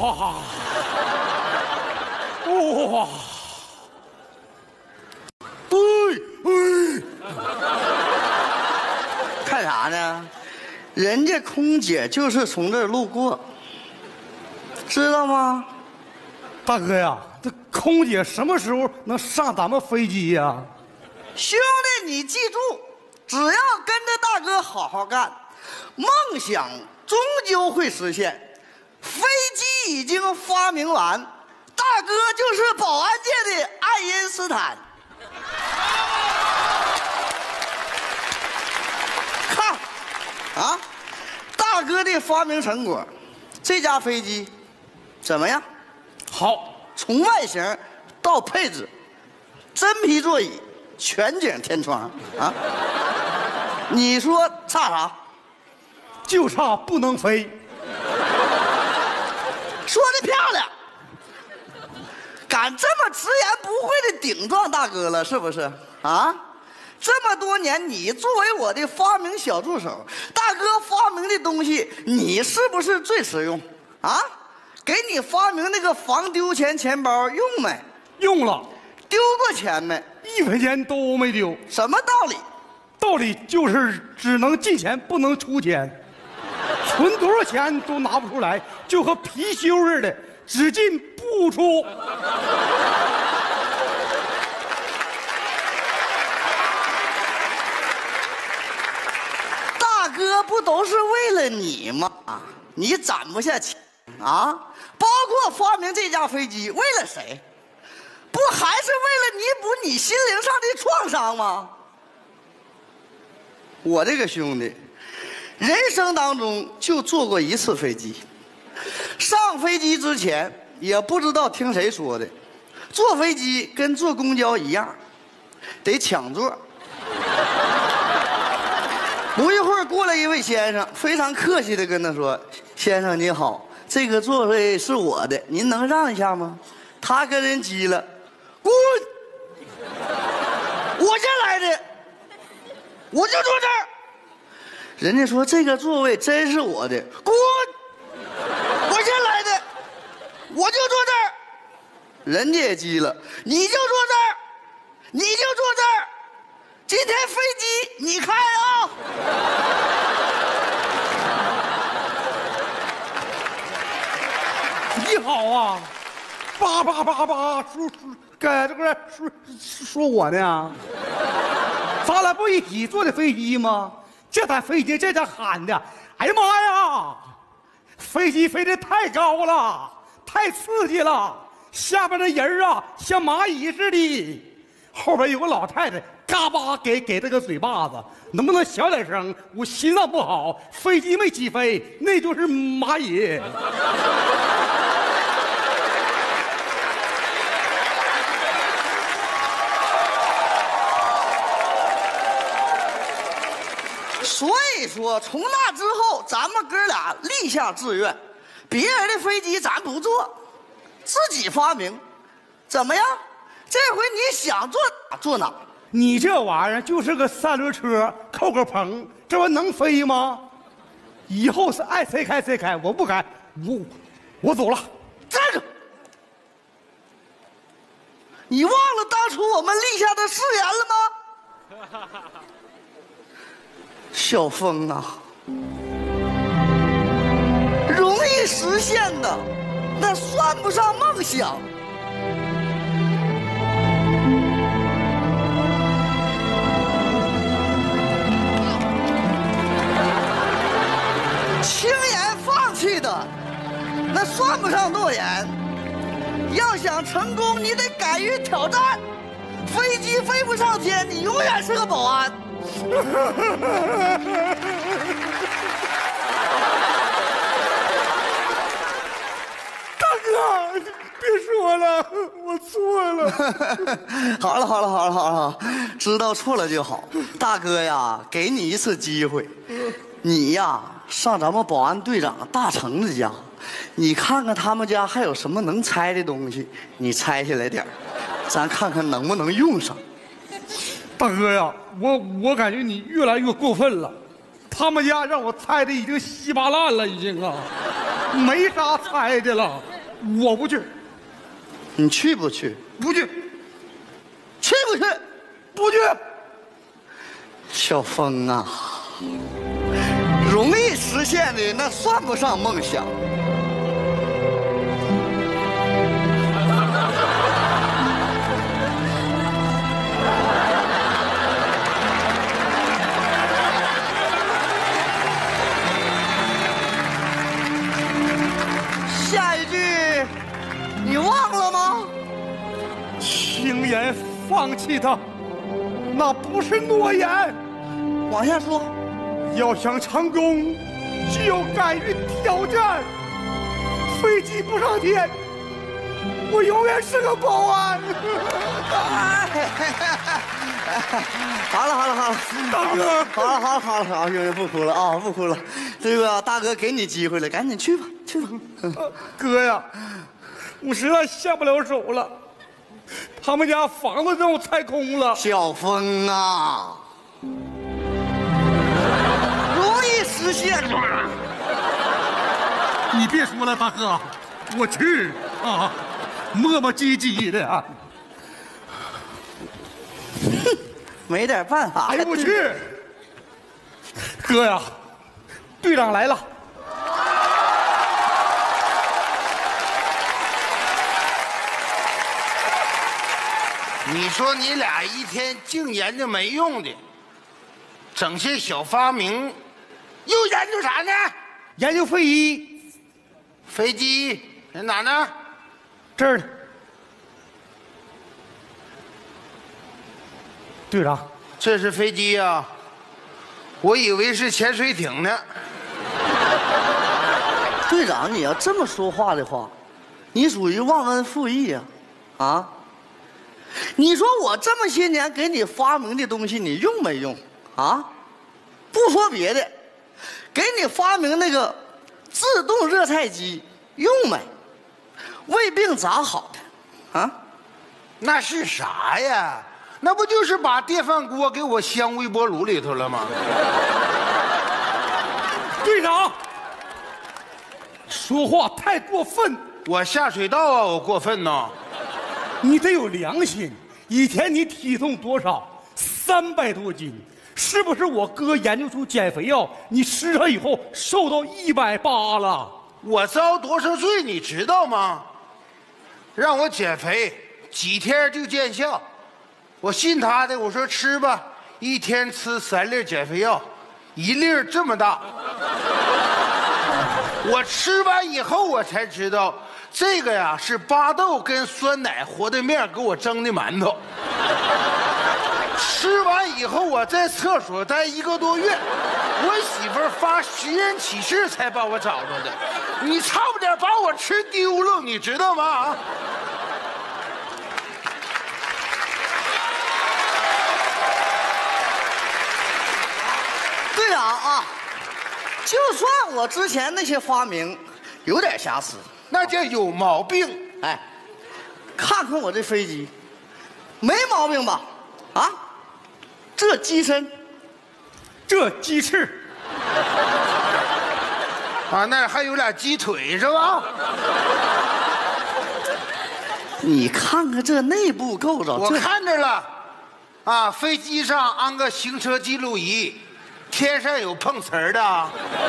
哇哇！ 看啥呢？人家空姐就是从这儿路过，知道吗？ 大哥呀，这空姐什么时候能上咱们飞机呀？ 兄弟，你记住，只要跟着大哥好好干，梦想终究会实现。飞机已经发明完，大哥就是保安界的爱因斯坦。看，啊，大哥的发明成果，这架飞机怎么样？ 好， 从外形到配置，真皮座椅，全景天窗啊！你说差啥？ 就差不能飞。 说的漂亮，敢这么直言不讳的顶撞大哥了，是不是啊？这么多年，你作为我的发明小助手，大哥发明的东西，你是不是最实用啊？给你发明那个防丢钱钱包用没？ 用了， 丢过钱没 ？1分钱都没丢。 什么道理？ 道理就是只能进钱，不能出钱，存多少钱都拿不出来，就和貔貅似的，只进不出。 大哥不都是为了你吗？你攒不下钱啊？包括发明这架飞机，为了谁？不还是为了弥补你心灵上的创伤吗？我这个兄弟，人生当中就坐过一次飞机。上飞机之前也不知道听谁说的，坐飞机跟坐公交一样，得抢座。不一会儿过来一位先生，非常客气地跟他说：“先生你好，这个座位是我的，您能让一下吗？”他跟人急了：“滚！我先来的，我就坐这儿。”人家说：“这个座位真是我的，滚！我先来的，我就坐这儿。”人家也急了：“你就坐这儿，你就坐这儿。今天飞机你开啊！” 你好啊，叭叭叭叭，说我呢？咱俩不一起坐的飞机吗？这台飞机这家喊的，哎呀妈呀！飞机飞得太高了，太刺激了，下边的人啊像蚂蚁似的，后边有个老太太。嘎巴给这个嘴巴子，能不能小点声？我心脏不好，飞机没起飞，那就是蚂蚁。 所以说，从那之后，咱们哥俩立下志愿，别人的飞机咱不坐，自己发明，怎么样？这回你想坐哪坐哪。 你这玩意儿就是个三轮车，扣个棚，这玩意能飞吗？以后是爱谁开谁开，我不开，我走了。 站住！你忘了当初我们立下的誓言了吗？小峰啊，容易实现的，那算不上梦想。轻言放弃的，那算不上诺言。要想成功，你得敢于挑战。飞机飞不上天，你永远是个保安。 大哥，别说了，我错了。 好了好了好了好了，知道错了就好。大哥呀，给你一次机会，你呀上咱们保安队长大成子家，你看看他们家还有什么能拆的东西，你拆下来点儿，咱看看能不能用上。 大哥呀，我感觉你越来越过分了，他们家让我拆的已经稀巴烂了，已经啊，没啥拆的了。 我不去， 你去不去？ 不去， 去不去？ 不去。 小峰啊，容易实现的那算不上梦想。下一句，你忘了吗？ 轻言放弃他，那不是诺言。 往下说。 要想成功，只有敢于挑战。飞机不上天，我永远是个保安。 好了， 大哥， 好，兄弟不哭了啊，不哭了。这个大哥给你机会了，赶紧去吧，去吧。 哥呀，我实在下不了手了。他们家房子让我拆空了。 小峰啊，容易实现吗？ 你别说了，大哥，我去啊，磨磨唧唧的。 没点办法。 哎呦我去！哥呀，队长来了。 你说你俩一天净研究没用的，整些小发明，又研究啥呢？ 研究飞机， 飞机在哪呢？ 这儿呢。队长， 这是飞机呀，我以为是潜水艇呢。 队长，你要这么说话的话，你属于忘恩负义呀！啊？你说我这么些年给你发明的东西，你用没用？啊？不说别的，给你发明那个自动热菜机用没？胃病咋好的？啊？ 那是啥呀？那不就是把电饭锅给我镶微波炉里头了吗？ 队长，说话太过分。 我下水道啊，我过分呐！ 你得有良心。以前你体重多少？300多斤，是不是我哥研究出减肥药，你吃了以后瘦到180了？ 我遭多少罪你知道吗？让我减肥几天就见效，我信他的，我说吃吧，一天吃3粒减肥药，1粒这么大。我吃完以后我才知道，这个呀是巴豆跟酸奶和的面给我蒸的馒头。吃完以后我在厕所待1个多月，我媳妇儿发寻人启事才把我找着的。你差不点把我吃丢了，你知道吗？ 队长啊，就算我之前那些发明有点瑕疵， 那叫有毛病。 哎，看看我这飞机，没毛病吧？啊，这机身， 这鸡翅， 啊，那还有俩鸡腿是吧？ 你看看这内部构造， 我看着了，啊，飞机上安个行车记录仪，天上有碰瓷儿的啊？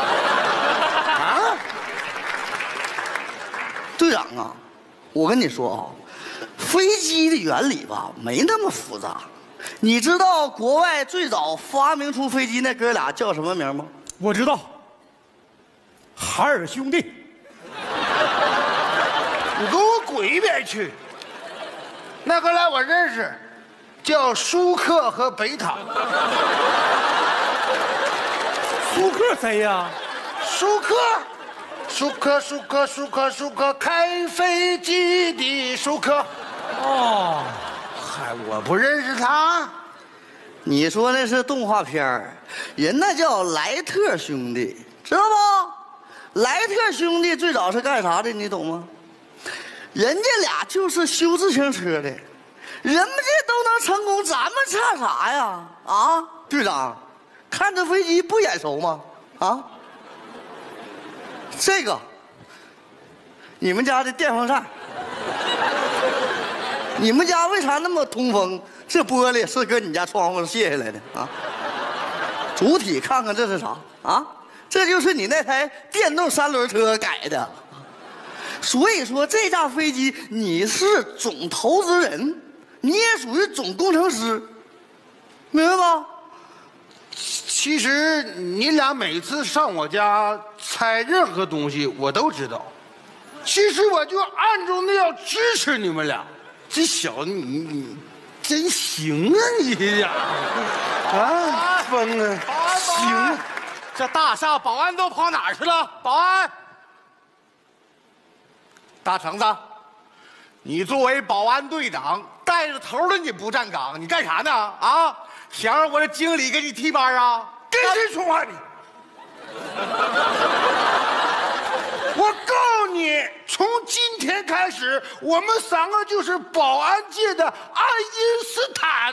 队长啊，我跟你说啊，飞机的原理吧没那么复杂。你知道国外最早发明出飞机那哥俩叫什么名吗？ 我知道，海尔兄弟。 你给我滚一边去！那哥俩我认识，叫舒克和贝塔。 舒克谁呀？ 舒克，舒克，开飞机的舒克。 哦， 嗨，我不认识他。 你说那是动画片儿，人那叫莱特兄弟，知道不？莱特兄弟最早是干啥的？你懂吗？人家俩就是修自行车的，人们这都能成功，咱们差啥呀？啊，队长，看这飞机不眼熟吗？啊，这个你们家的电风扇。你们家为啥那么通风？这玻璃是搁你家窗户上卸下来的啊？主体看看这是啥啊？这就是你那台电动3轮车改的。所以说这架飞机你是总投资人，你也属于总工程师，明白吧？ 其实你俩每次上我家拆任何东西，我都知道。其实我就暗中的要支持你们俩。这小子你真行啊你呀！啊，疯啊！行， 这大厦保安都跑哪儿去了？保安，大橙子，你作为保安队长，带着头的你不站岗，你干啥呢？啊，想让我这经理给你替班啊？ 跟谁说话你？我告诉你，从今天开始，我们3个就是保安界的爱因斯坦。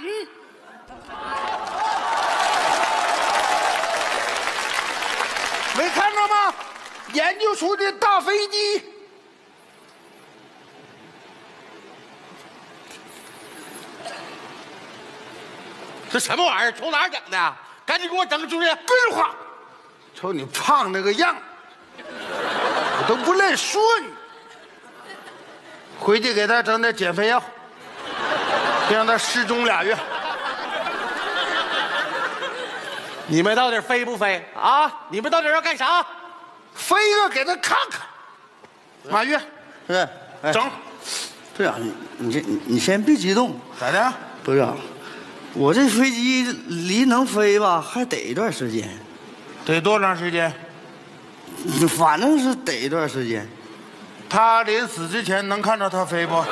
没看着吗？研究出的大飞机。 这什么玩意儿？从哪儿整的？赶紧给我整出去！ 跟着话，瞅你胖那个样，我都不赖说你。回去给他整点减肥药，别让他失踪2月。 你们到底飞不飞啊？你们到底要干啥？ 飞个给他看看。马月， 是，哎整。 队长，你先别激动。 咋的？ 队长，我这飞机离能飞吧，还得一段时间。 得多长时间？ 反正是得一段时间。 他临死之前能看着他飞不？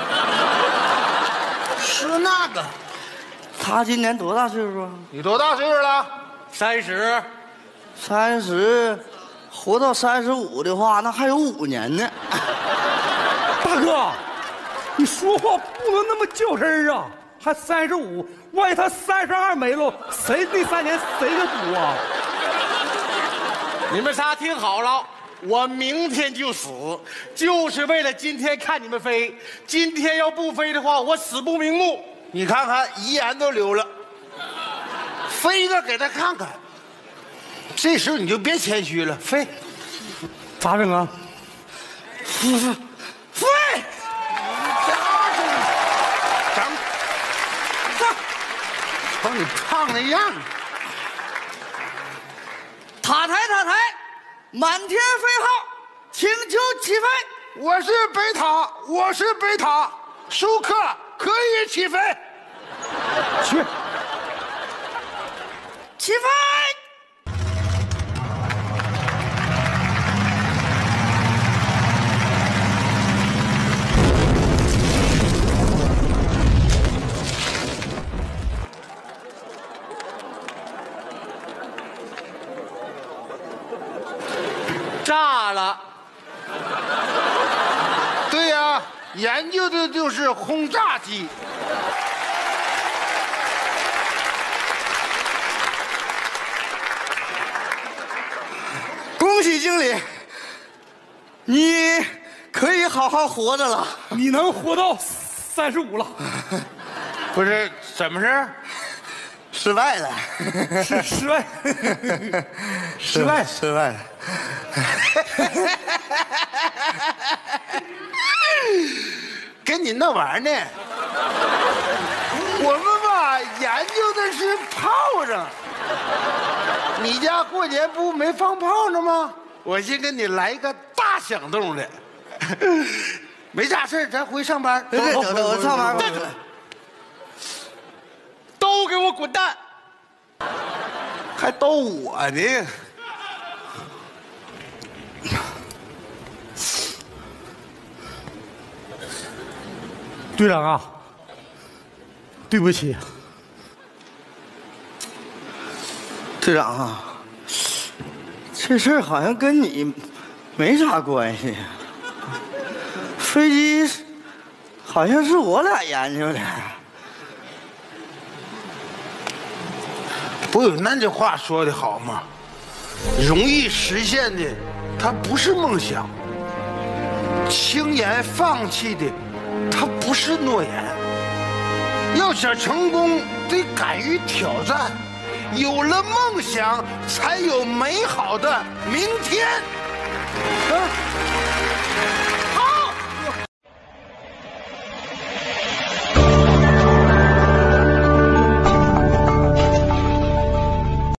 是那个。 他今年多大岁数啊？ 你多大岁数了 ？30。 30，活到35的话，那还有5年呢。 大哥，你说话不能那么较真儿啊！还35，万一他32没了，谁第3年谁就赌啊？ 你们仨听好了，我明天就死，就是为了今天看你们飞。今天要不飞的话，我死不瞑目。 你看看，遗言都留了，飞个给他看看。这时候你就别谦虚了，飞， 咋整啊？ 飞，整，瞅你胖那样。 塔台，满天飞号，请求起飞。 我是北塔，舒克可以起飞。 去， 起飞。 炸了！ 对呀，研究的就是轰炸机。 恭喜经理，你可以好好活着了。 你能活到35了？ 不是，怎么事？ 失败了， 是失败，失败。 了。 跟你闹玩呢。我们吧研究的是炮仗。你家过年不没放炮呢吗？我先给你来一个大响动的。没啥事咱回上班。 对，我上班吧。 都给我滚蛋！ 还逗我呢。 队长啊，对不起。 队长啊，这事儿好像跟你没啥关系。飞机好像是我俩研究的。 不有那句话说的好吗？容易实现的，它不是梦想， 轻言放弃的，它不是诺言。要想成功，得敢于挑战。有了梦想，才有美好的明天。啊